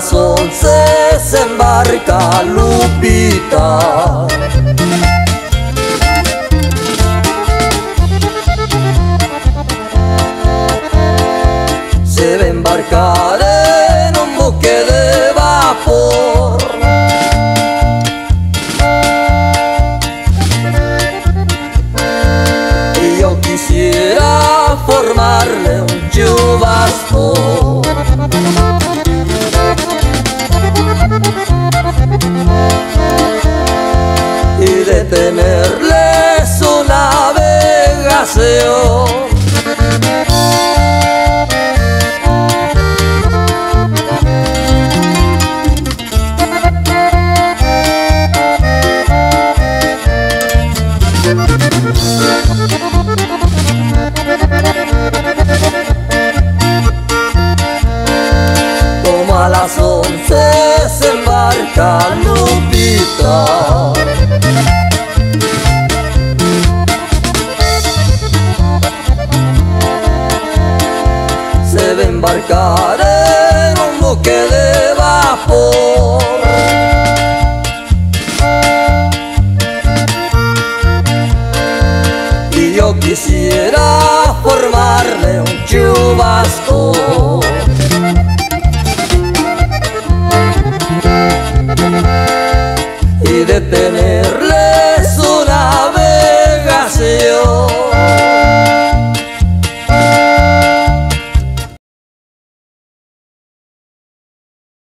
las 11 se embarca Lupita. Se va a embarcar en un buque de vapor. Y yo quisiera formarle un chubasco. Y detenerle su navegación. Como a las 11 se embarca Lupita. Se va a embarcar en un buque de vapor. Y yo quisiera formarle un chubasco.